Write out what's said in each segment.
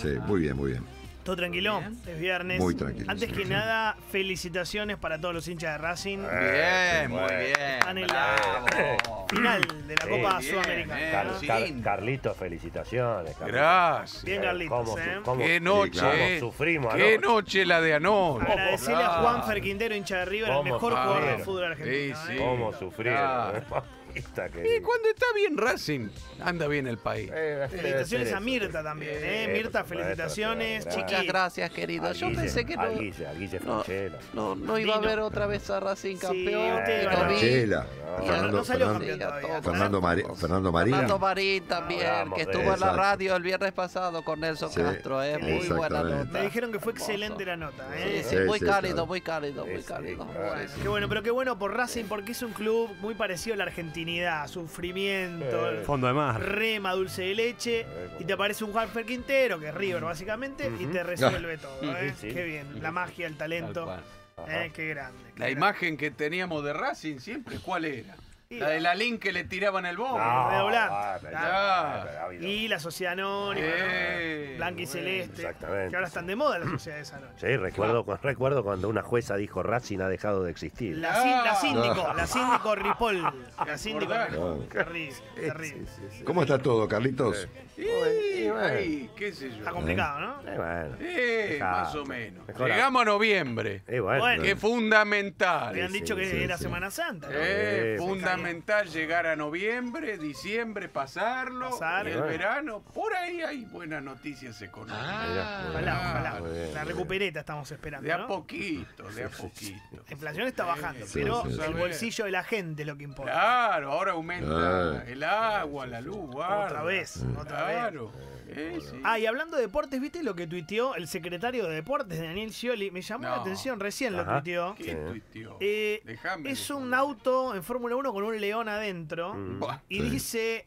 Sí, muy bien, muy bien. Todo tranquilo, es viernes. Muy tranquilo. Antes que nada, felicitaciones para todos los hinchas de Racing. Bien, muy bien. Están en la final de la Copa bien, Sudamericana. Carlitos, felicitaciones. Carlitos. Gracias. Bien, Carlitos, Qué noche, cómo sufrimos Qué anoche. noche la de anoche. Agradecerle a Juanfer Quintero, hincha de River, el ¿Cómo mejor jugador sufrieron? del fútbol argentino. Sí, sí. Cómo sufrieron. Claro. Papita Y querida. cuando está bien Racing, anda bien el país. Felicitaciones a Mirta también, Mirta, felicitaciones. Muchas Chiqui. Gracias, querido. Yo pensé que a Guille Franchella. no iba a ver otra vez a Racing campeón. usted y iba lo a vi. Franchella, No salió Fernando, campeón todavía. Fernando Marín. Fernando Marín también, Hablamos que de estuvo en la exacto. radio el viernes pasado con Nelson Sí, Castro. Muy buena exactamente. nota. Me dijeron que fue excelente la nota. Sí, Sí, muy sí, cálido, claro. muy cálido, muy Sí, cálido. claro. Sí, sí. Qué bueno, pero qué bueno por Racing porque es un club muy parecido a la argentinidad, sufrimiento, Fondo de mar. rema, dulce de leche, y te aparece un Juanfer Quintero, que es River básicamente, y te resuelve todo. Sí. Qué bien, la magia, el talento, qué grande. qué La grande. imagen que teníamos de Racing siempre, ¿cuál era? La de la Lin que le tiraban el bombo. Y la sociedad anónima, ¿no? Blanca y celeste, Exactamente. que ahora están de moda las sociedades anónimas. Sí, recuerdo cuando una jueza dijo Racing ha dejado de existir. La síndico Ripoll. La síndico acordás? Ripoll. Terrible, terrible. ¿Cómo está todo, Carlitos? Ahí, qué sé yo. Está complicado, ¿no? Bueno, Más o menos. Mejor. Llegamos a noviembre. Bueno. Que es fundamental. Habían dicho que sí, era sí. Semana Santa, ¿no? Fundamental llegar a noviembre, diciembre, pasarlo. Pasar. Y el verano, por ahí hay buenas noticias económicas. Ojalá. muy bien, La muy recupereta estamos esperando, De a ¿no? poquito, de a poquito. La inflación está bajando, Sí, pero sí, sí. el bolsillo de la gente es lo que importa. Claro, ahora aumenta el agua, la luz. Otra vez. Claro. Sí. Ah, y hablando de deportes, ¿viste lo que tuiteó el secretario de deportes, Daniel Scioli? Me llamó la No. atención, recién lo Ajá. tuiteó. ¿Qué tuiteó? Déjame Es de un joder. auto en Fórmula 1 con un león adentro. Buah. Y Sí. dice,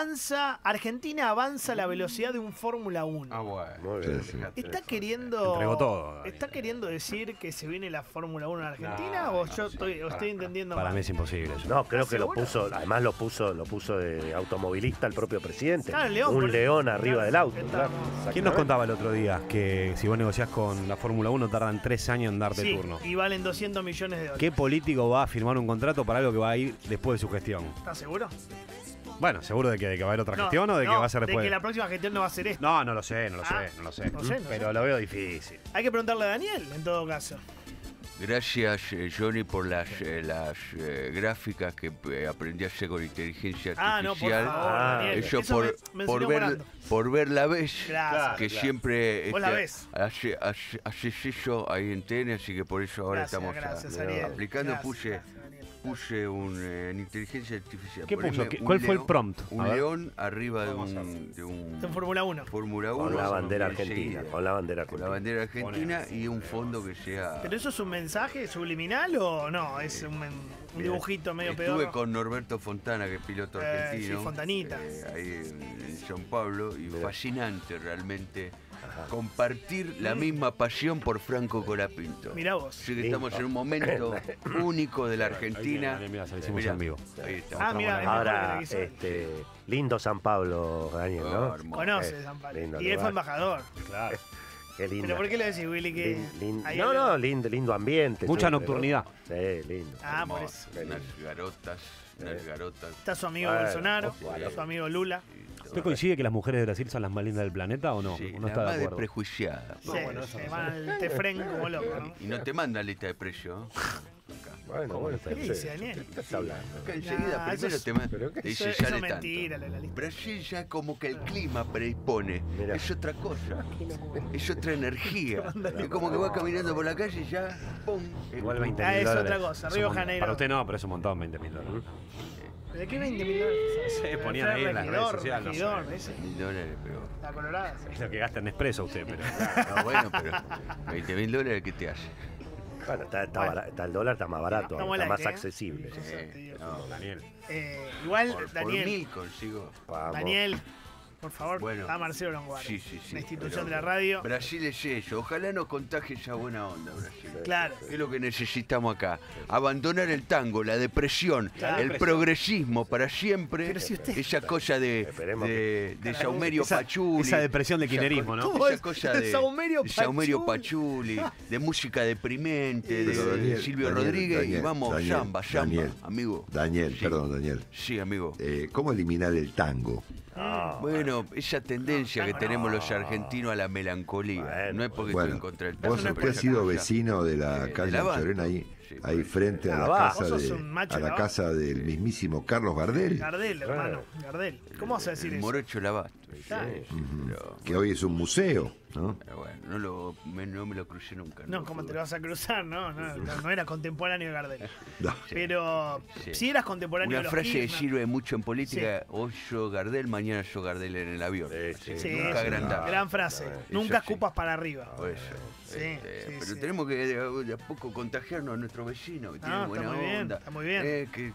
Argentina avanza a la velocidad de un Fórmula 1. Ah, bueno. Muy bien. Sí, sí. ¿Está queriendo, Entregó todo. ¿Está queriendo decir que se viene la Fórmula 1 en Argentina o yo estoy entendiendo Para mal? mí es imposible eso. No, creo que lo ¿Seguro? puso, además lo puso de automovilista el propio presidente. Claro, el león, por Un eso. león arriba Claro, del auto. que claro. ¿Quién nos contaba el otro día que si vos negociás con la Fórmula 1 tardan 3 años en darte Sí, turno? y valen 200 millones de dólares. ¿Qué político va a firmar un contrato para algo que va a ir después de su gestión? ¿Estás seguro? Bueno, ¿seguro de que va a haber otra gestión o de que va a ser después? De que la próxima gestión no va a ser esto. No lo sé. No sé. Pero lo veo difícil. Hay que preguntarle a Daniel, en todo caso. Gracias, Johnny, por las gráficas que aprendí a hacer con inteligencia Ah, no, por artificial. favor, Daniel. Eso Eso me enseñó Morando. por ver la vez, Gracias. que siempre Vos la ves. haces eso ahí en TN, así que por eso ahora Gracias, estamos gracias, Daniel. aplicando. Gracias, gracias, Daniel. Puse en inteligencia artificial. ¿Qué puso? Poneme un ¿Cuál fue el león- prompt? A Un ver. león arriba de En un Fórmula 1. Fórmula 1. Con la bandera enseguida. argentina. Con la bandera Con la argentina. bandera argentina y un fondo que sea... ¿Pero eso es un mensaje subliminal o no? Es un dibujito medio Estuve peor. con Norberto Fontana, que es piloto argentino. sí, Fontanita. Ahí en São Paulo. Y fascinante realmente compartir la misma pasión por Franco Colapinto. Mirá vos. Así que estamos en un momento único de la Argentina. Mirá, se lo hicimos Mirá, en vivo. Ahí está. Ah, mira, es mejor que Ahora, la que hizo. lindo San Pablo, Daniel, ¿no? Hermoso. Conoce San Pablo. lindo Y él fue lugar. embajador. Claro. Qué lindo. ¿Pero por qué le decís, Willy, que ahí No, hay- no, lindo ambiente. Mucha siempre, ¿no? nocturnidad. Sí, lindo. Ah, por Hermoso. eso. Unas garotas. Unas garotas. Está su amigo Bueno, Bolsonaro, bueno. su amigo Lula. ¿Usted coincide que las mujeres de Brasil son las más lindas del planeta o no? Sí, ¿O no la está de más acuerdo? desprejuiciada. Sí, se van al Tefren como loco, ¿no? Y no te manda lista de precio. Bueno, está ¿Qué bien. dice, Daniel? ¿Qué estás hablando? Acá enseguida Nah, eso primero es- te manda. ¿pero qué? Te dice, Eso sale es tanto. mentira, la lista. Brasil ya como que el clima predispone. Mirá. Es otra cosa. Es otra energía. Es como que va caminando por la calle y ya, ¡pum! Igual 20 Ah, mil es dólares. otra cosa, Es Río un mon- Janeiro. Para usted no, pero es un montón, 20 mil dólares. ¿De qué 20 mil dólares? Se ponían ahí en las redes sociales, no sé. Regidor, ese. $1.000, pero. La colorada. Es lo que gasta en Nespresso usted, pero... No, bueno, pero $20.000, ¿qué te hace? Bueno, está el dólar está más barato, Estamos está al más aire, ¿eh? accesible. Te digo. No, Daniel. Igual, por Daniel, 1.000 consigo. Vamos. Daniel, por favor, Bueno, a Marcelo Longobardi. sí, Una institución pero de la radio. Brasil es eso. Ojalá nos contagie esa buena onda, Brasil. Claro. ¿Qué es lo que necesitamos acá? Abandonar el tango, la depresión, Claro. el progresismo para siempre. Pero si usted- Esa cosa Esperemos de Saumerio Esa- Pachuli. esa depresión de kirchnerismo, ¿no? ¿Cómo Esa es? cosa de Saumerio de Saumerio Pachuli. Pachuli, de música deprimente, Pero de Daniel, Silvio Daniel, Rodríguez y Daniel, vamos, Daniel, samba, Daniel, amigo. Daniel, Sí. perdón, Daniel. Sí, amigo. ¿Cómo eliminar el tango? Bueno, esa tendencia que tenemos los argentinos a la melancolía. Bueno, no es porque estoy Bueno, en contra del vos tango. usted pero ha esa sido cosa- vecino de la calle la banda. Anchorena, ahí Sí, frente a Ah, la va. casa Vos sos un macho a de la la casa del mismísimo Carlos Gardel, Gardel, hermano. Gardel. ¿Cómo vas a decir El eso? morocho Labasto. Claro. que hoy es un museo, ¿no? Pero bueno, no me lo crucé nunca. No, ¿cómo te lo vas a cruzar? No eras contemporáneo de Gardel. No. Pero Sí. si eras contemporáneo Una de los frase que Kirchner, sirve mucho en política, hoy yo Gardel, mañana yo Gardel en el avión. Sí, Nunca sí, agrandar. gran frase. Eso Nunca sí. escupas para arriba. Por eso. Sí, sí, Pero sí. tenemos que de a poco contagiarnos a nuestros vecinos que tienen está buena muy bien, onda. está muy bien.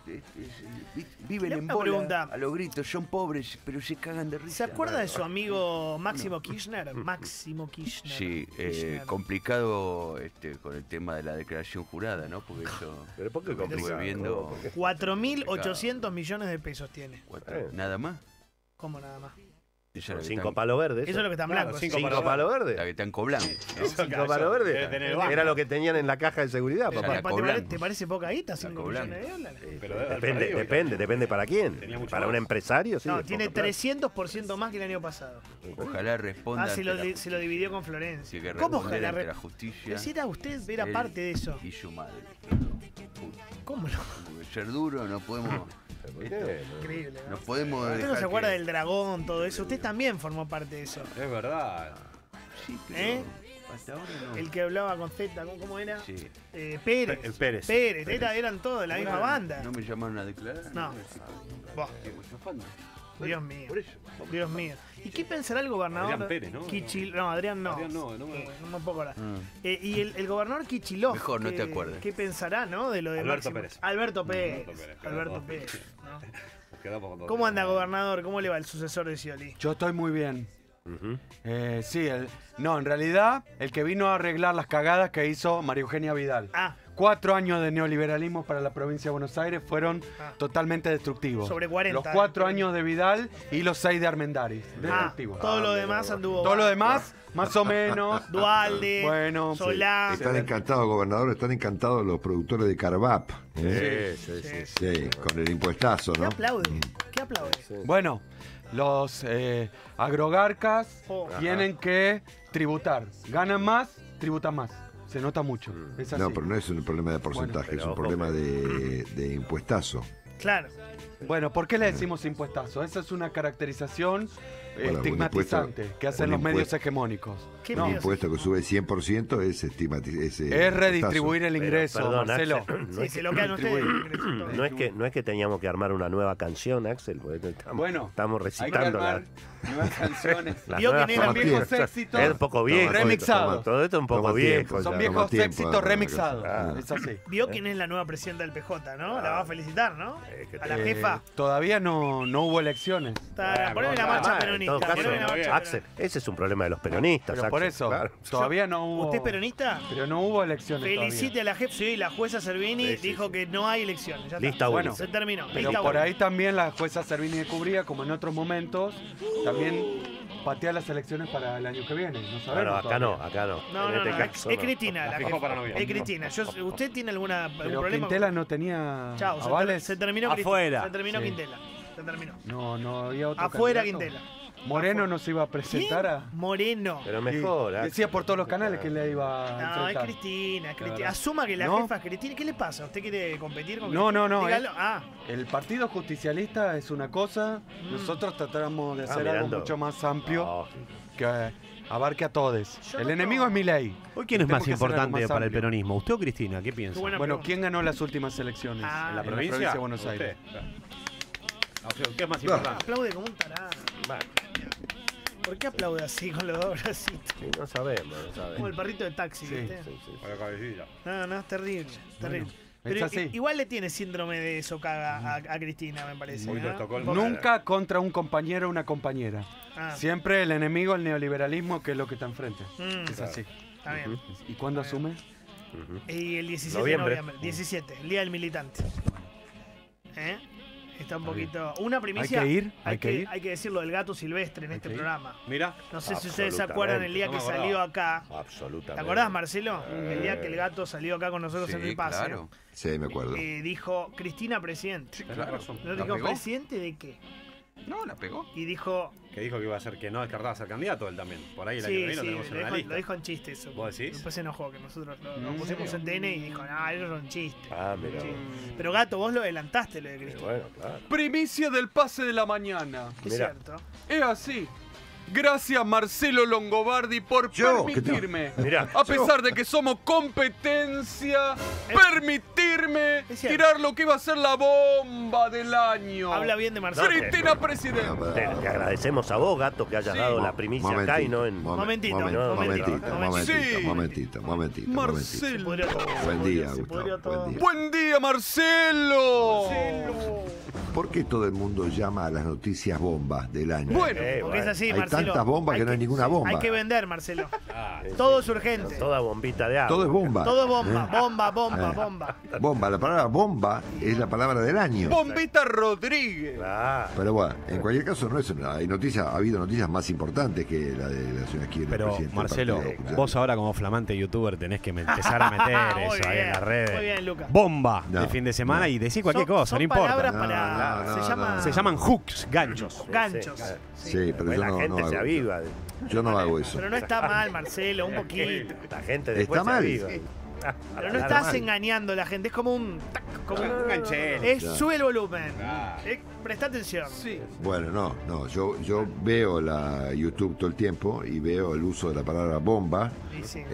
Viven Le hago en una bola, pregunta. a los gritos, son pobres, pero se cagan de risa. ¿Se acuerda de su amigo Máximo Kirchner? Máximo Kirchner. Sí, Kirchner. complicado con el tema de la declaración jurada, ¿no? Porque eso ¿Pero por qué estuve complicado? viendo. ¿Por qué? 4.800 millones de pesos tiene. Nada más. ¿Cómo nada más? Esa es la que 5 están- palos verdes. Eso es lo que está en Claro, blanco. cinco sí. 5 palos la verdes. que están coblando. ¿no? 5 palos verdes. Debe tener el banco. Era lo que tenían en la caja de seguridad, Esa papá. la coblan. ¿Te parece poca guita? 5 coblando. millones de dólares. Pero debe haber Depende, perdido, depende para quién. Tenía mucho Para más. un empresario, sí. No, es tiene poca plata. 300% más que el año pasado. Ojalá responda. Se ante la- lo dividió con Florencia. que ¿Cómo responder ojalá? ante la justicia. Pero si era usted, era él parte de eso. Y su madre. ¿Cómo no? Porque ser duro no podemos. ¿Por qué? Increíble, ¿no? No podemos. Usted no dejar se acuerda que- del dragón, todo eso. Usted también formó parte de eso. Es verdad. Sí, pero ¿Eh? hasta ahora no. El que hablaba con Z, ¿cómo era? Sí. Pérez. El Pérez. Eran todos de la misma banda. No me llamaron a declarar. No. Buah, Digo, zafando. Dios mío. Por eso. Dios mío. ¿Y qué pensará el gobernador? Adrián Pérez, ¿no? No, Adrián no. Adrián no me- no me puedo acordar. Mm. Y el gobernador Kicillof. Mejor no te acuerdes. ¿Qué pensará, no? De lo de Alberto Máximo? Pérez. Alberto Pérez. Alberto Pérez, Alberto claro. Pérez. ¿no? Nos quedamos con todo. ¿Cómo anda, gobernador? ¿Cómo le va el sucesor de Scioli? Yo estoy muy bien. Ujú. Sí, no, en realidad, el que vino a arreglar las cagadas que hizo María Eugenia Vidal. Ah, 4 años de neoliberalismo para la provincia de Buenos Aires fueron Ah. totalmente destructivos. Sobre 40, Los 4 años de Vidal y los 6 de Armendáriz. Destructivos. todo lo demás anduvo. Todo lo demás, más o menos. Dualde, Bueno, Solá. Están encantados, gobernador, están encantados los productores de Carvap. ¿eh? Sí, sí, sí. Sí, con el impuestazo, ¿Qué ¿no? aplaude? ¿Qué aplaude? Bueno, los agrogarcas Oh. tienen que tributar. Ganan más, tributan más. Se nota mucho. Es así. No, pero no es un problema de porcentaje, pero es un ojo, problema de impuestazo. Claro. Bueno, ¿por qué le decimos impuestazo? Esa es una caracterización Bueno, un estigmatizante impuesto- que hacen un los medios impuesto- hegemónicos. ¿Qué No, Un medios? impuesto que sube 100% es es redistribuir el Pero, ingreso, perdón, Marcelo. Axel, no Sí, es se que- lo quedan ustedes. no es que teníamos que armar una nueva canción, Axel, porque estamos, Bueno, estamos Hay que recitando armar nuevas canciones. las Vio nuevas quién eran formas. viejos éxitos Es un poco viejo. remixados. Todo esto es un poco Toma viejo. tiempo, ya. Son Toma viejos tiempo, éxitos para remixados. Ah. Es así. Vio quién es la nueva presidenta del PJ, ¿no? La va a felicitar, ¿no? que A la Eh, jefa. Todavía no hubo elecciones. Poneme la marcha En peronista. todo caso, poneme la marcha Axel, ese es un problema de los peronistas. Pero por Axel, eso, claro. todavía no hubo. ¿Usted es peronista? Pero no hubo elecciones. Felicite a la jefa. Sí, la jueza Servini Sí, sí, dijo que no hay elecciones. Ya está. Lista uno. Bueno, Se terminó. Pero Lista por uno. ahí también la jueza Servini de Cubría, como en otros momentos, también patea las elecciones para el año que viene. No sabemos. Bueno, acá no, todavía. acá no. No, En no, este no. caso Es no. Cristina. La La fijó jefa. para noviembre. Es Cristina. ¿Usted tiene algún Pero problema? Quintela no tenía Chao, avales. se terminó Afuera. Se terminó Sí. Quintela. Se terminó. No había otro Afuera candidato. Quintela. Moreno no se iba a presentar a. Moreno. Pero Sí, mejor. Axel. decía por todos los canales que le iba a No, es enfrentar. Cristina, es Cristina. verdad. Asuma que la ¿No? jefa es Cristina. ¿Qué le pasa? ¿Usted quiere competir con No, Cristina? no, no, Dígalo. El Partido Justicialista es una cosa, nosotros tratamos de hacer algo mirando. mucho más amplio No, que abarque a todos. Yo El no- enemigo es Milei. Hoy, ¿quién es más Tenemos que hacer algo importante más para el amplio. peronismo? ¿Usted o Cristina? ¿Qué piensa? Qué buena Bueno, pregunta. ¿quién ganó las últimas elecciones? Ah, ¿En la en provincia? de Buenos Aires. Usted. O sea, ¿qué es más No. importante? Aplaude como un tarado. ¿Por qué aplaude así con los dos bracitos? sí, no sabemos, no Como sabemos. el perrito de taxi, Sí, ¿viste? Sí, sí, sí. Con la cabecilla. No, es terrible, terrible. Es Pero así. igual le tiene síndrome de Socaga a Cristina, me parece. Muy de ¿no? Estocolmo. Nunca contra un compañero o una compañera. Ah, Siempre el enemigo, el neoliberalismo, que es lo que está enfrente. mm, Es así. está bien. ¿Y cuándo asume? Y el 17 Noviembre. de noviembre. 17, el día del militante. ¿Eh? Está un poquito. Una primicia. Hay que ir, hay que ir. Hay que decirlo del gato silvestre en este que ir. programa. Mira. No sé si ustedes se acuerdan el día No que me acordaba. salió acá. Absolutamente. ¿Te acordás, Marcelo? El día que el gato salió acá con nosotros en el pase. claro. Sí, me acuerdo. Dijo Cristina presidente. Tenés razón. ¿No ¿La dijo pegó? presidente de qué? No, la pegó. Y dijo. Que dijo que iba a ser que no descartaba ser candidato él también. Por ahí el año que Sí, viene lo sí, tenemos en una lo lista. dijo en chiste eso. ¿Vos decís? Después se enojó que nosotros lo pusimos en TN y dijo, no, eso es un chiste. Ah, mira. Sí. Pero gato, vos lo adelantaste lo de Y Cristina. bueno, claro. Primicia del pase de la mañana. Es Mira. cierto. Es así. Gracias Marcelo Longobardi por Yo, que permitirme, Mirá, a pesar de que somos competencia, permitirme Es cierto. tirar lo que iba a ser la bomba del año. Habla bien de Marcelo. Cristina presidente. te agradecemos a vos, Gato, que hayas dado la primicia acá y no en... Momentito, Marcelo. Se pudrió todo. Buen día, Se pudrió Gustavo. todo. Buen día. Buen día, Marcelo. ¿Por qué todo el mundo llama a las noticias bombas del año? Bueno, Porque es así, Hay Marcelo. tantas bombas que no hay ninguna bomba. Hay que vender, Marcelo. Todo es urgente. Toda bombita de agua. Todo es bomba. Todo bomba, bomba, bomba, Eh. bomba. Bomba, la palabra bomba es la palabra del año. Bombita Rodríguez. Ah, Pero bueno, en cualquier caso no es una, hay noticias, ha habido noticias más importantes que la de la señora Kirchner. Pero, presidente del Marcelo, Partido Popular. vos ahora como flamante youtuber tenés que empezar a meter Muy eso ahí en bien, las redes. muy bien, Lucas. Bomba No, de fin de semana no. y decís cualquier Son- cosa, son no importa. palabras No, para. no, se no, llama. no. Se llaman hooks, ganchos. Ganchos. Sí, Sí, pero después yo la no, gente no se hago, aviva. yo no hago eso. Pero no está mal, Marcelo, un poquito. La gente después Está se mal. aviva. Pero no estás engañando a la gente, es como un. tac, como un ganchero. Sube el volumen. Presta atención. Sí. Bueno, no, yo veo la YouTube todo el tiempo y veo el uso de la palabra bomba Y sí.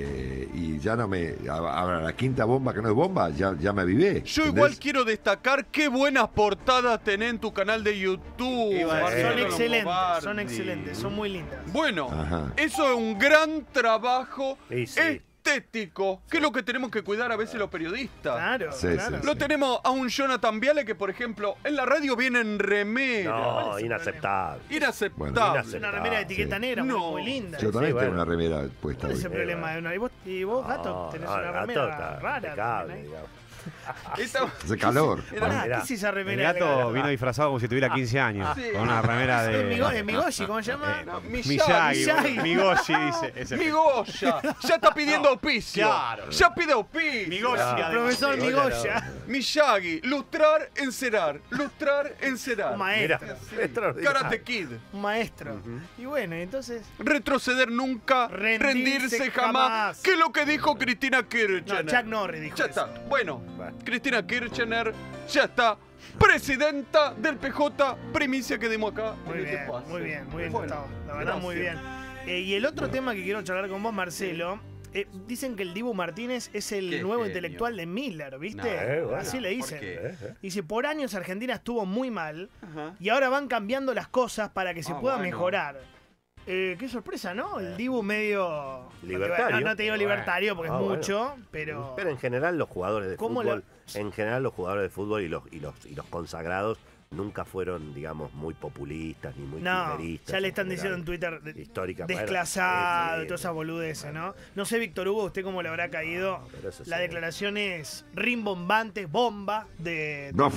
y ya no me, ahora la quinta bomba que no es bomba, ya me avivé. Yo ¿entendés? igual quiero destacar qué buenas portadas tenés en tu canal de YouTube. Iba a decir. Son Marcelo excelentes, Longobardi. son excelentes, son muy lindas. Bueno, Ajá. eso es un gran trabajo Sí, sí. estético, que es lo que tenemos que cuidar a veces los periodistas. Claro, Sí, claro. sí, Lo tenemos a un Jonathan Viale que, por ejemplo, en la radio viene en remera. No, inaceptable. Inaceptable. Bueno, Es una remera de etiqueta Sí. negra, No. muy linda. Yo también bueno. tengo una remera puesta ¿Cuál hoy. es el problema de una? Y vos gato, No, tenés no, una el gato remera está rara. impecable, también, ¿eh? digamos. Esta- Hace calor. Pará, Mirá. ¿qué es esa El remera? gato vino disfrazado como si tuviera 15 años. Sí. Con una remera Es de. Migoshi, ¿cómo se llama? No, Miyagi. Miyagi. Migoshi dice. Ese. Mi Goya, ya está pidiendo auspicio. Claro. Ya pide auspicio. Migoshi. Ah, Profesor sí, Migoya. Miyagi, lustrar, encerar. Lustrar, encerar. Un Mira, maestro. extraordinario. Karate Kid. Un maestro. Y bueno, entonces. Retroceder nunca, rendirse jamás. jamás. ¿Qué es lo que dijo Cristina Kirchner? No, Chuck Norris dijo Ya eso. está. Bueno, Cristina Kirchner ya está presidenta del PJ, primicia que dimos acá. Muy en este bien, pase. muy bien, muy bien, Bueno, Gustavo. La verdad, muy bien. gracias. Y el otro tema que quiero charlar con vos, Marcelo. Dicen que el Dibu Martínez es el Qué nuevo genio. intelectual de Miller, ¿viste? No, bueno. Así le ¿Por dicen. qué? Dice, por años Argentina estuvo muy mal Ajá. y ahora van cambiando las cosas para que se pueda bueno. mejorar. Qué sorpresa, ¿no? El Dibu medio... Libertario. No te digo libertario porque Ah, es bueno. mucho, pero... Pero en general los jugadores de ¿Cómo fútbol, en general los jugadores de fútbol y los consagrados nunca fueron, digamos, muy populistas ni muy No, kirchneristas ya le en están diciendo en general. Twitter Históricamente. desclasado Sí, y todas esas boludeces, ¿no? No sé, Víctor Hugo, ¿usted cómo le habrá caído? pero eso La sí. declaración es rimbombante, bomba No,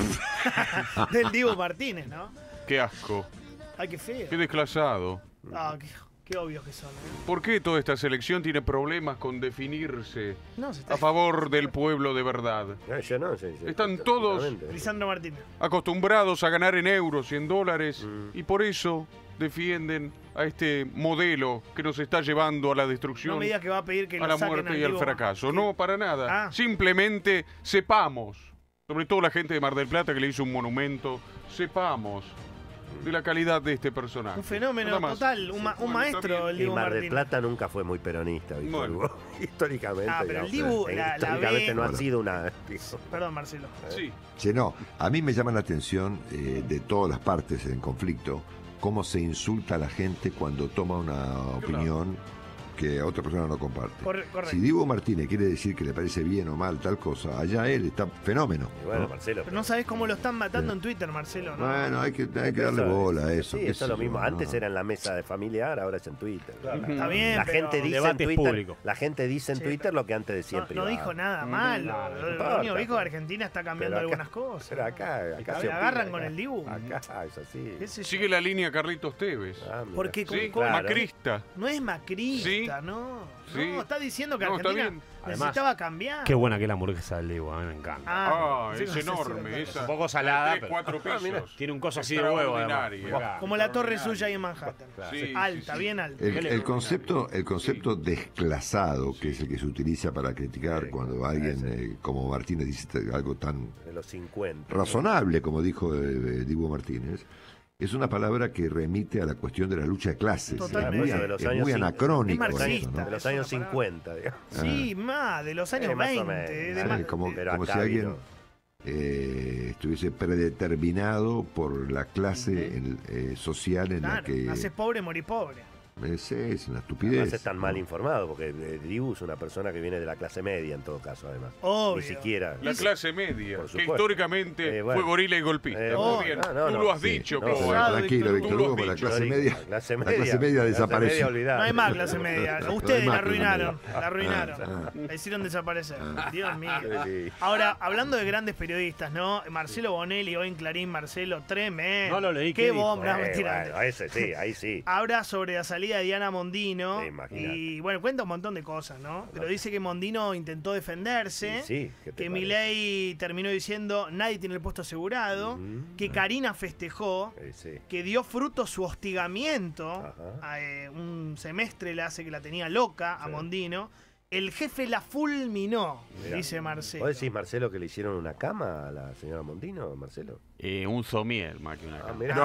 del Dibu Martínez, ¿no? Qué asco, Ay, qué feo. qué desclasado. Ah, qué obvios que son, ¿eh? ¿Por qué toda esta selección tiene problemas con definirse No, se está... a favor del pueblo de verdad? No, yo no, sí, sí, Están todos- totalmente. Lisandro Martínez. Acostumbrados a ganar en euros y en dólares Mm. y por eso defienden a este modelo que nos está llevando a la destrucción, No me digas que va a pedir que a lo la saquen muerte y al Dibu. fracaso. ¿Qué? No, para nada. Ah. Simplemente sepamos, sobre todo la gente de Mar del Plata que le hizo un monumento, sepamos de la calidad de este personaje. Un fenómeno Nada más. total, un Bueno, maestro está el Y Dibu Mar del Martínez. Plata nunca fue muy peronista, Víctor Bueno. Hugo. Históricamente. Ah, pero el digamos, Dibu, la históricamente B- no ha sido una. Perdón, Marcelo. Sí. che, no, a mí me llama la atención de todas las partes en conflicto, cómo se insulta a la gente cuando toma una opinión que a otra persona no comparte. Correcto. Si Dibu Martínez quiere decir que le parece bien o mal tal cosa, allá él está fenómeno. Y bueno, ¿no? Marcelo. Pero no sabés cómo lo están matando en Twitter, Marcelo, ¿no? Bueno, hay que darle bola a eso. Sí, qué eso es sé lo yo, mismo. no. Antes era en la mesa de familiar, ahora es en Twitter. Está bien, La pero gente dice en debate Twitter, público. la gente dice en Sí, Twitter lo que antes decía en no privado. dijo nada malo. no Lo importa, único que dijo pero- que Argentina está cambiando pero acá- algunas cosas. Pero acá se opina, agarran acá. con el Dibu. Acá es así. ¿Qué sé yo? Sigue la línea Carlitos Tevez. Ah, mira. Porque Sí, con- macrista. no es macrista, Sí. no. Sí. No, está diciendo que No, está Argentina bien. necesitaba cambiar. Qué buena que es la hamburguesa del Dibu, a mí me encanta. Ah, sí, es no sé si enorme. lo- Esa, Un poco salada, 4 pero- pisos. Tiene un coso así de huevo, además. Extraordinaria. Como la torre suya ahí en Manhattan. Sí, Alta, sí, sí. bien alta. El concepto desclasado, que es el que se utiliza para criticar cuando alguien como Martínez dice algo tan De los 50. razonable, como dijo Dibu Martínez, es una palabra que remite a la cuestión de la lucha de clases. Totalmente. Es muy, De los es años muy 50. anacrónico Es eso, marxista. ¿no? De los Es años una palabra. 50, digamos. Sí, más, de los años más o 20. menos. de Sí, más- como Pero si acá alguien vino. estuviese predeterminado por la clase social en la Claro, que naces pobre, morí pobre. es una Además estupidez. es tan mal informado, porque Dibu es una persona que viene de la clase media en todo caso, además. Obvio. Ni siquiera. La clase media, Por que supuesto. históricamente Bueno. fue gorila y golpista. Oh, Muy bien. no, Tú no. lo has Sí. dicho. No, como- Bueno, Claro, tranquilo, Víctor, Víctor tú lo Hugo, has con la dicho. clase media. La clase La media, clase media desapareció. olvidada. No hay más clase media. Ustedes hay más la arruinaron. clase La arruinaron. La hicieron desaparecer. Dios mío. Sí. Ahora, hablando de grandes periodistas, ¿no? Marcelo Bonelli, hoy en Clarín, Marcelo, tremendo. No lo leí, Qué ¿qué dijo? bomba, no, mentira. Bueno, ese sí, ahí sí. Habla sobre la salida de Diana Mondino. Sí, imagínate. Y bueno, cuenta un montón de cosas, ¿no? Pero dice que Mondino intentó defenderse. Sí, ¿qué te Que parece? Milei terminó diciendo nadie tiene el puesto asegurado. Que Karina festejó. Sí. Que dio fruto su hostigamiento. Ajá. Un semestre le hace que la tenía loca a Mondino. El jefe la fulminó, Mirá. dice Marcelo. ¿Vos decís, Marcelo, que le hicieron una cama a la señora Mondino, Marcelo? Un somier más que una Ah, cama. mirá.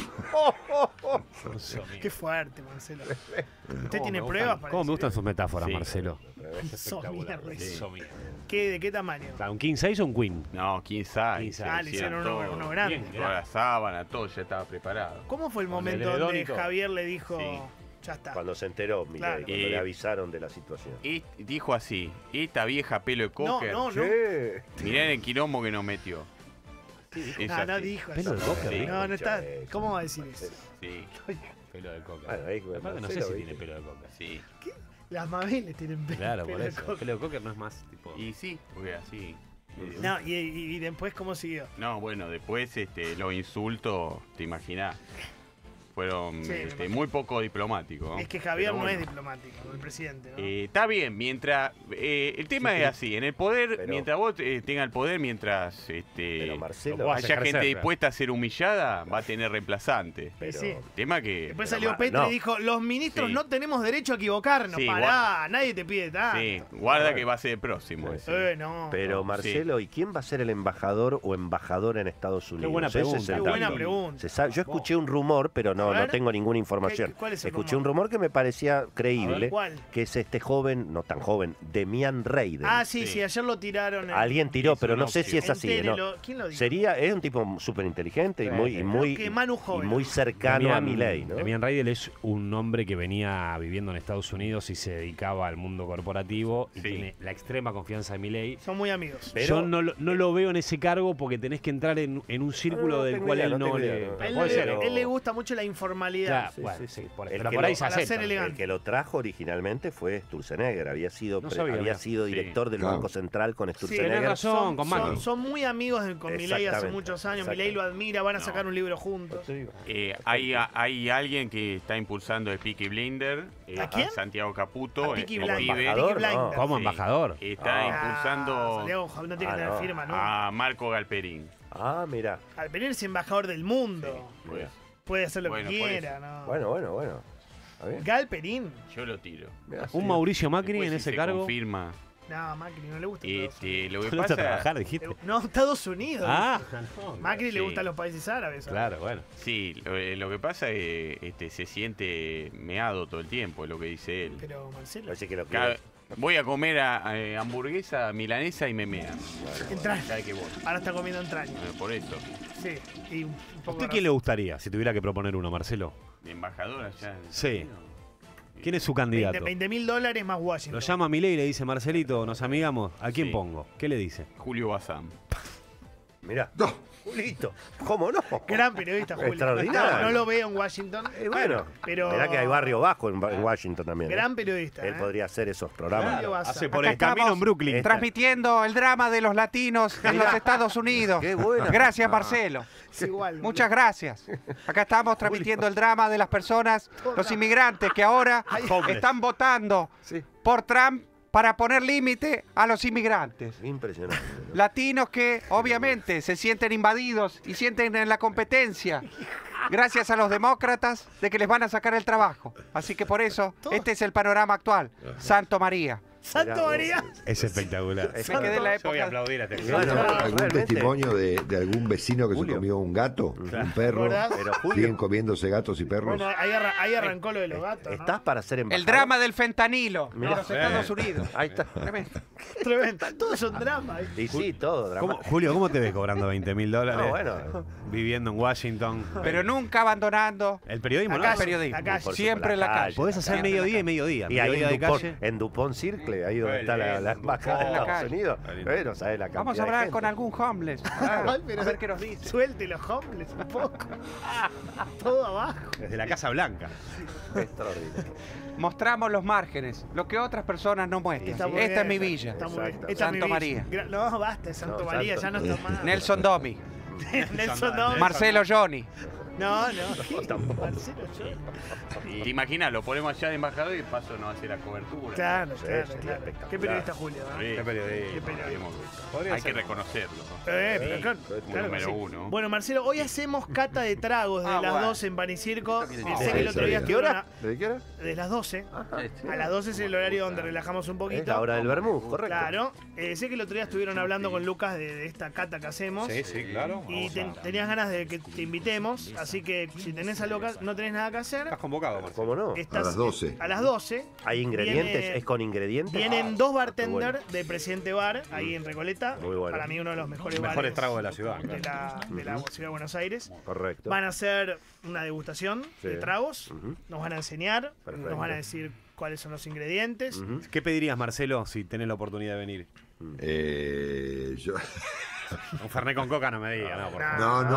Qué fuerte, Marcelo. ¿Usted ¿Cómo tiene me pruebas gustan- para ¿Cómo me decir gustan sus metáforas, Sí. Marcelo? Somier, Sí. ¿De qué tamaño? ¿Un king size o un queen? No, quién sabe. King size. Ah, le hicieron uno grande. Bien, Toda la sábana, todo ya estaba preparado. ¿Cómo fue el Con el momento donde edredón y todo. Javier le dijo, Sí. ya está? Cuando se enteró, Milei, Claro. cuando le avisaron de la situación. Y dijo así, esta vieja pelo de No, cocker, no, no. mirá el quilombo que nos metió. Es Ah, no así. dijo Pelo eso. de cocker, Sí. No, no está. Escucha, ¿Cómo va a decir eso? Sí, Pelo de coca. Bueno, ahí, Aparte no sé Marcelo, si ¿viste? tiene pelo de coca. sí. Las Mabeles tienen Claro, por pelo de eso. coca. Pelo de cocker no es más tipo. Y sí, porque así. No, y después, ¿cómo siguió? No, bueno, después los insultos, te imaginás, fueron Sí, me imagino. muy poco diplomáticos. ¿no? Es que Javier Pero no bueno. es diplomático, el presidente, ¿no? Está bien, mientras. El tema es así: en el poder, Pero- mientras vos tengas el poder, mientras Pero Marcelo, Lo hace haya crecer, gente claro. dispuesta a ser humillada, va a tener reemplazante. pero- sí. El tema que. Después pero salió ma- Petro no. y dijo, los ministros Sí. no tenemos derecho a equivocarnos. Sí, Pará, nadie te pide tanto. Sí, guarda que va a ser el próximo. Sí. ese. No. Pero No, Marcelo, ¿y quién va a ser el embajador o embajadora en Estados Unidos? buena Ese es el pregunta. Qué dato. buena pregunta. Se sabe- yo escuché un rumor, pero A no ver. tengo ninguna información. ¿Cuál es el Escuché un rumor que me parecía creíble, ¿Cuál? que es este joven, no tan joven, Demian Reiden. Ah, sí, Sí. sí, ayer lo tiraron. Alguien tiró, Es pero una no sé si es así. ¿no? Entérelo. ¿Quién lo dijo? Sería, es un tipo súper inteligente y muy, y muy, Creo que Manu y Joven. muy cercano a Milei, ¿no? Demian Reidel es un hombre que venía viviendo en Estados Unidos y se dedicaba al mundo corporativo y Sí. tiene la extrema confianza de Milei. Son muy amigos. Pero- Yo no lo veo en ese cargo porque tenés que entrar en un círculo No del tengo cual idea, él no no tengo le... idea, no. A él, Puede ser, él le gusta mucho la informalidad. Ya, bueno, sí, sí, sí. por, El pero que por lo- ahí se para ser acepta. elegante. El que lo trajo originalmente fue Sturzenegger, había sido, No sabía, había mirá. sido Sí. director del Claro. Banco Central con Sí, Sturzenegger. Tenés razón, con Macri. son muy amigos con Milei hace Exactamente, muchos años. exactamente. Milei lo admira, van a No. sacar un libro juntos. Hay alguien que está impulsando el Peaky Blinder, ¿A quién? Santiago Caputo, A Peaky el Blinder. pibe, embajador, Peaky no. Blinders. Como Sí. embajador. está Ah, impulsando Santiago Javier no tiene que tener no. firma, ¿no? a Marco Galperín. Ah, mira. Alperín es embajador del mundo. Pues, Puede hacer lo Bueno, que por quiera, ¿no? Bueno. Está bien. Galperín. yo lo tiro. Mirá, Un sí. Mauricio Macri Después, en si ese se cargo. confirma. No, Macri no le gusta. Estados Unidos. Lo que ¿No vas a pasa, trabajar, dijiste? No, Estados Unidos. Ah, Macri le sí. gustan los países árabes. ¿sabes? claro, bueno. sí, lo que pasa es que se siente meado todo el tiempo, es lo que dice él. Pero Marcelo, Parece que lo Cada- quiere. voy a comer hamburguesa milanesa y me mean. entraña. ¿Sabe qué voy? Ahora está comiendo entraña. Por eso, Sí. Y un ¿A poco usted quién le gustaría si tuviera que proponer uno, Marcelo? de embajador allá. en Sí. Estados Unidos. ¿Quién es su candidato? $20.000 más Washington. Lo llama a Milei y le dice, Marcelito, nos amigamos. ¿A quién Sí. pongo? ¿Qué le dice? Julio Bazán. Mirá. No. Julito. ¿Cómo no? Gran periodista, Julio. Extraordinario. No lo veo en Washington. Bueno, pero mirá que hay barrio bajo en Washington también. Gran periodista. Él podría hacer esos programas. Julio Bazán. Hace por Acá el camino estamos en Brooklyn. Esta- Transmitiendo el drama de los latinos en los Estados Unidos. Qué buena. Gracias, Marcelo. Es igual. Muchas gracias. Acá estamos transmitiendo el drama de las personas, los inmigrantes que ahora están votando Sí. por Trump para poner límite a los inmigrantes. Impresionante. ¿no? Latinos que obviamente se sienten invadidos y sienten en la competencia, gracias a los demócratas, de que les van a sacar el trabajo. Así que por eso, este es el panorama actual. Santo María. Santo María. Es espectacular. Es Me quedé en la Yo voy a época. aplaudir a este Bueno, señor. ¿Algún realmente. testimonio de algún vecino que Julio. se comió un gato, un perro? ¿Verdad? Pero Julio, ¿Siguen comiéndose gatos y perros? Bueno, ahí arrancó lo de los gatos. ¿no? ¿estás para ser El embajador? drama del fentanilo en Mirá. los Estados Unidos. Ahí está. Tremendo. Tremendo. Todos son dramas. Y sí, todo drama. Julio, ¿cómo te ves cobrando $20.000? No, bueno. Viviendo en Washington. Pero nunca abandonando El periodismo, La ¿no? calle, periodismo. la calle. Por Siempre en la calle. Podés hacer mediodía y mediodía. Y ahí Mediodía de en calle. Dupont, en Dupont Circle, ahí donde está la embajada de En la Estados calle. Unidos. Bueno, ¿sabes la cantidad Vamos a de hablar gente? con algún homeless. Ay, pero A ver qué nos dice. Suelte los homeless un poco. Todo abajo. Desde la Casa Blanca. Extraordinario. Mostramos los márgenes, lo que otras personas no muestran. Está muy Esta es bien, mi villa. está muy bien. Exacto. Esta es mi Santo villa. María. No, basta, Santo No, María, ya no Santo- está más. Nelson Domi, Nelson no. Marcelo Johnny. No. Marcelo, yo. ¿Te imaginas? Lo ponemos allá de embajador y de paso nos hace la cobertura. Claro, Sí, claro, sería claro. espectacular. Qué periodista Julio, ¿no? Sí. Qué periodista. Qué periodista. Podría Hay ser. que reconocerlo. Pero claro, claro que Número sí. uno. Bueno, Marcelo, hoy hacemos cata de tragos de las bueno. 12 en Pan y Circo. Sé bien. que el otro día ¿De ¿Qué estuvieron hora? ¿De qué hora? de las 12. A las 12 es el horario donde relajamos un Es poquito. la hora del vermú, correcto. Claro. Sé que el otro día estuvieron hablando con Lucas de esta cata que hacemos. Sí, sí, claro. Y Vamos a- tenías ganas de que te invitemos, así que si tenés algo no tenés nada que hacer, Estás convocado, Marcelo. ¿Cómo no? estás A las 12. A las 12 ¿Hay ingredientes? viene- ¿Es con ingredientes? vienen dos qué bartenders bueno. de Presidente Bar, ahí en Recoleta. Muy bueno. Para mí uno de los mejores Mejores bares tragos de la ciudad, de la ciudad de Buenos Aires. Correcto. Van a hacer una degustación Sí. de tragos, Ujú. nos van a enseñar, Perfecto. nos van a decir cuáles son los ingredientes. Ujú. ¿Qué pedirías, Marcelo, si tenés la oportunidad de venir? Yo... Un Fernet con coca no me diga, no, por favor.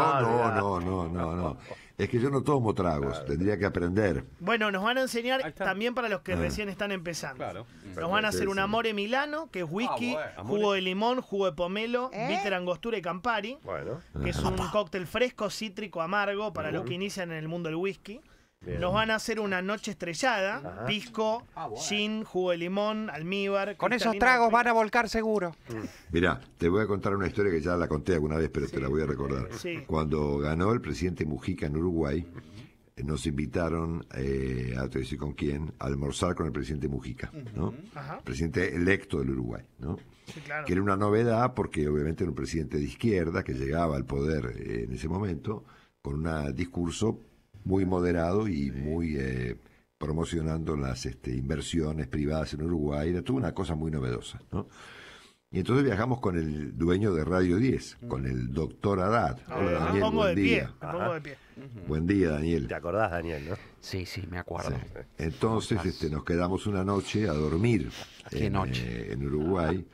No. Es que yo no tomo tragos, tendría que aprender. Bueno, nos van a enseñar Ahí está. también para los que recién están empezando. Claro. Nos van a hacer Sí, un sí. Amore Milano, que es whisky, bueno. jugo de limón, jugo de pomelo, bitter angostura y Campari, Bueno, que es un cóctel fresco, cítrico, amargo para los que inician en el mundo del whisky. bien. Nos van a hacer una noche estrellada, Ajá. pisco, gin, jugo de limón, almíbar. Con esos cristalina tragos de van a volcar seguro. Mirá, te voy a contar una historia que ya la conté alguna vez, pero te la voy a recordar. Sí. Cuando ganó el presidente Mujica en Uruguay, nos invitaron, a te voy a decir con quién, a almorzar con el presidente Mujica, ¿no? Ajá. Presidente electo del Uruguay, ¿no? Sí, claro. Que era una novedad porque obviamente era un presidente de izquierda que llegaba al poder en ese momento con un discurso muy moderado y muy promocionando las inversiones privadas en Uruguay. Era toda una cosa muy novedosa, ¿no? Y entonces viajamos con el dueño de Radio 10, con el doctor Haddad. Hola, Me Daniel, pongo de buen pie, día. me pongo de pie. Buen día, Daniel. ¿Te acordás, Daniel, no? Sí, me acuerdo. Sí. Entonces nos quedamos una noche a dormir ¿Qué noche? en Uruguay.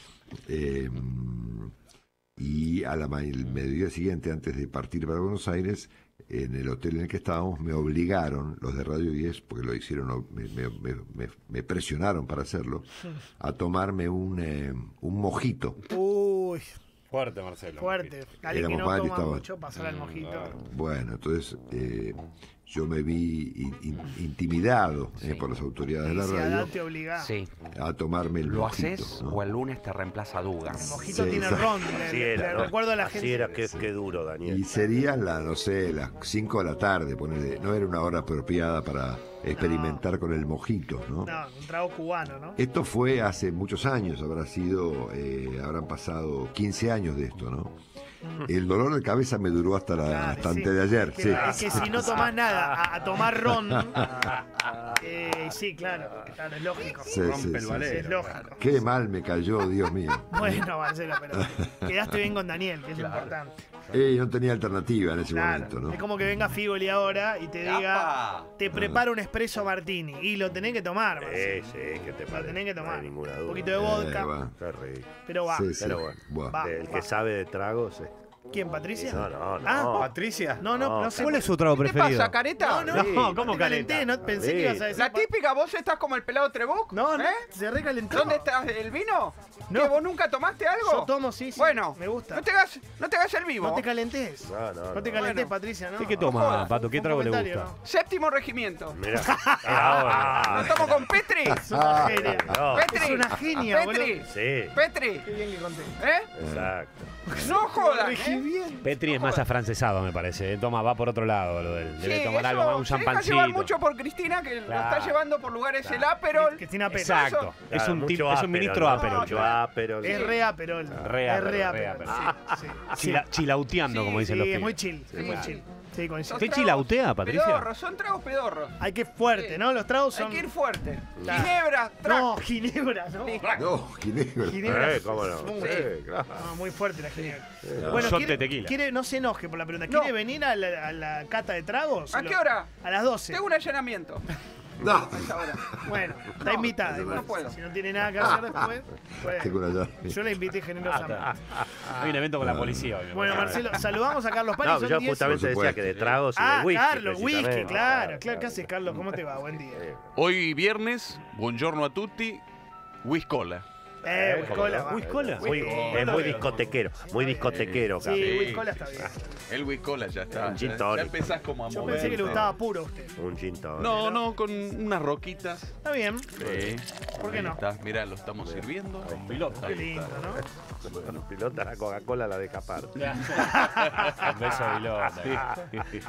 Y el mediodía siguiente, antes de partir para Buenos Aires, en el hotel en el que estábamos, me obligaron, los de Radio 10, porque lo hicieron, me presionaron para hacerlo, a tomarme un mojito. Uy, Fuerte, Marcelo. fuerte. Alguien que Éramos no varios, toma estaba- mucho, pasar al mojito. Bueno, entonces yo me vi intimidado por las autoridades de la Si radio Haddad te obliga. Sí. a tomarme el ¿Lo mojito. haces ¿no? o el lunes te reemplaza Dugan? El mojito Sí, tiene exacto. ron. Así Le era, ¿no? recuerdo a la Así gente. era, qué duro, Daniel. Y serían las 5 de la tarde, ponele. No era una hora apropiada para experimentar con el mojito, ¿no? No, un trago cubano, ¿no? Esto fue hace muchos años, habrán pasado 15 años de esto, ¿no? El dolor de cabeza me duró hasta Claro, antes sí. de ayer, Es que, sí. es que si no tomás nada, a tomar ron, Sí, claro, es lógico. Sí, Rompe el ballet. Es lógico. Qué mal me cayó, Dios mío. Bueno, Marcelo, pero quedaste bien con Daniel, que es lo importante. No tenía alternativa en ese momento, ¿no? Es como que venga Figoli ahora y te diga, te preparo un espresso martini. Y lo tenés que tomar, Marcelo. Sí, que te Lo parece. tenés que No tomar. hay ninguna Un duda. poquito de vodka, Bueno. Qué rico. pero va. Sí, sí. Pero bueno. Buah. Va. El que sabe de tragos. ¿Quién, Patricia? No. Ah, ¿Patricia? no sé. ¿Cuál es su trago ¿Qué te preferido? pasa, careta? No, No, ¿cómo te calenté, caleta? no pensé que ibas a decir. La típica, vos estás como el pelado Trebuch. No, ¿eh? se recalentó. ¿Dónde está el vino? No. ¿Que vos nunca tomaste algo? Yo tomo, sí. Bueno, me gusta. No te hagas el vivo. No te calentes. No. te calentes, Bueno. Patricia, ¿no? ¿Sí qué toma, Pato? ¿Qué Un trago le comentario, gusta? Séptimo regimiento. Mira. ¿Lo tomo con Petri? Es una genia. No. Petri. Es una genia, Petri. boludo. Sí. Petri. Qué bien que conté. ¿Eh? Exacto. No jodas. Regí bien. Petri es más afrancesado, me parece. Toma, va por otro lado lo del. Debe Sí, tomar eso algo más, un se deja champancito. llevar mucho por Cristina, que lo Claro. está llevando por lugares el Aperol. Cristina Pérez. Exacto. Es Claro, un mucho tipo, es un Aperol, ministro ¿no? Aperol. Mucho Aperol. Es re Aperol. Re Es Aperol, re re Aperol. Aperol. Sí. Chilauteando, como dicen Sí, los es pibes. muy chill. Es muy chill. Sí, coincido. ¿Usted chilautea, Patricia? Pedorros, son tragos pedorros. Hay que ir fuerte, ¿no? Los tragos son. Hay que ir fuerte. Claro. Ginebra, track. No, ginebra, ¿no? No, Ginebra. Ginebra. ¿Cómo no? Muy, Sí, claro. no, muy fuerte la ginebra. Shot de tequila. no se enoje por la pregunta. No. ¿Quiere venir a la cata de tragos? ¿A qué hora? A las 12. Tengo un allanamiento. No. A esa hora. Bueno, está invitada. igual. no puedo. Si no tiene nada que hacer después, Tengo pues, una llave. yo la invité generosamente. Hay un evento con la policía hoy. me Bueno, parece. Marcelo, saludamos a Carlos Pari. No, son yo 10. justamente Por decía supuesto. que de tragos y Ah, de whisky. Carlos, whisky, precisamente. claro. ¿Qué haces, Carlos? ¿Cómo te va? Buen día. Hoy viernes, buongiorno a tutti, Wiscola. Whiskola. va. Whiskola. Es muy discotequero. Muy discotequero, Sí, Carlos. Whiskola está bien. El Wiscola ya está. Un gin Ya tonic. empezás como a Yo moverte. pensé que le gustaba puro a usted. Un gin tonic. No, con unas roquitas. Está bien. Sí. ¿Por qué Ahí no? está. Mirá, lo estamos sirviendo. Qué lindo, ¿no? Bueno, pilota la Coca-Cola la deja aparte. Un beso de Vilota.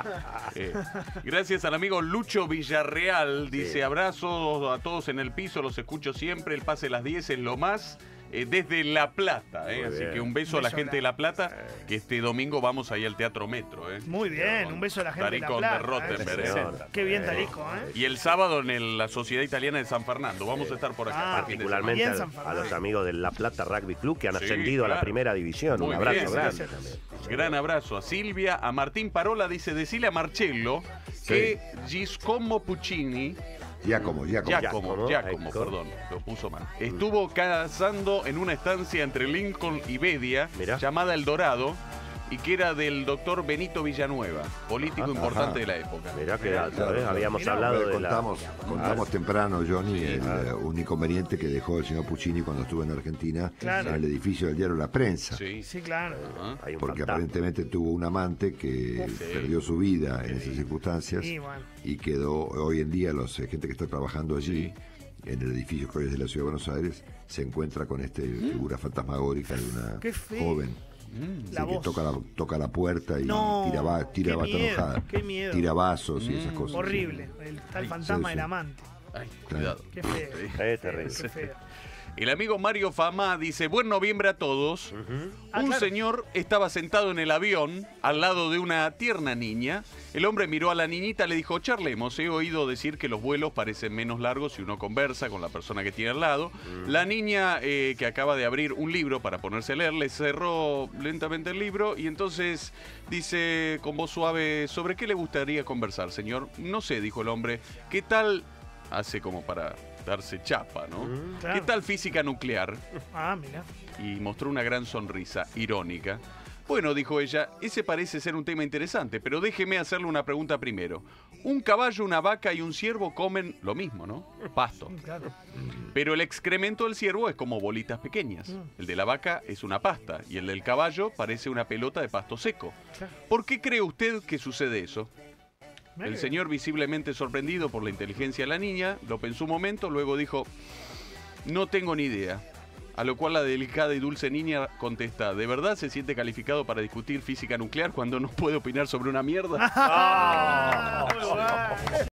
Gracias al amigo Lucho Villarreal. Dice, abrazos a todos en el piso, los escucho siempre. El pase de las 10 es lo más. Desde La Plata, Muy así bien. que un beso a la gente de La Plata, que este domingo vamos ahí al Teatro Metro. Muy bien, un beso a la gente de La Tarico Plata. de Rottenberg. Señor. Qué bien, Tarico, ¿eh? Y el sábado en la Sociedad Italiana de San Fernando. Vamos a estar por acá. Ah, este fin de Particularmente Bien, a, San a Fernando. los amigos del La Plata Rugby Club que han Sí, ascendido a la claro. primera división. Muy Un abrazo bien, grande gracias. también. Gran abrazo a Silvia, a Martín Parola, dice, decile a Marcello que Giacomo Puccini, Giacomo, Giacomo, perdón, lo puso mal, estuvo cazando en una estancia entre Lincoln y Bedia, Mirá. llamada El Dorado, y que era del doctor Benito Villanueva, político importante Ajá. de la época. Mirá que habíamos Mirá, hablado de la... Contamos temprano, Johnny, un inconveniente que dejó el señor Puccini cuando estuvo en Argentina, Claro. en el edificio del diario La Prensa. Sí. Sí, claro. Ajá. Hay un Porque fantasma. aparentemente tuvo un amante que perdió su vida en esas circunstancias Y bueno. y quedó hoy en día gente que está trabajando allí en el edificio que hoy es de la Ciudad de Buenos Aires se encuentra con esta figura fantasmagórica de una Qué feo. joven La que voz. toca la puerta y No, tira qué bata miedo, enojada, qué miedo. tira vasos y esas cosas. Horrible. Está el fantasma sí, del sí. amante. Ay, cuidado. Qué feo. Es terrible. Qué feo. El amigo Mario Famá dice, buen noviembre a todos. Ah, Un claro. señor estaba sentado en el avión al lado de una tierna niña. El hombre miró a la niñita y le dijo, charlemos, he oído decir que los vuelos parecen menos largos si uno conversa con la persona que tiene al lado. La niña, que acaba de abrir un libro para ponerse a leer, le cerró lentamente el libro y entonces dice con voz suave, ¿sobre qué le gustaría conversar, señor? No sé, dijo el hombre. ¿Qué tal? Hace como para darse chapa, ¿no? Claro. ¿Qué tal física nuclear? Ah, mira. Y mostró una gran sonrisa irónica. Bueno, dijo ella, ese parece ser un tema interesante, pero déjeme hacerle una pregunta primero. Un caballo, una vaca y un ciervo comen lo mismo, ¿no? Pasto. Claro. Pero el excremento del ciervo es como bolitas pequeñas. El de la vaca es una pasta y el del caballo parece una pelota de pasto seco. Claro. ¿Por qué cree usted que sucede eso? Mirá El que- señor, visiblemente sorprendido por la inteligencia de la niña, lo pensó un momento, luego dijo, no tengo ni idea. A lo cual la delicada y dulce niña contesta, ¿de verdad se siente calificado para discutir física nuclear cuando no puede opinar sobre una mierda? Ah, muy bueno.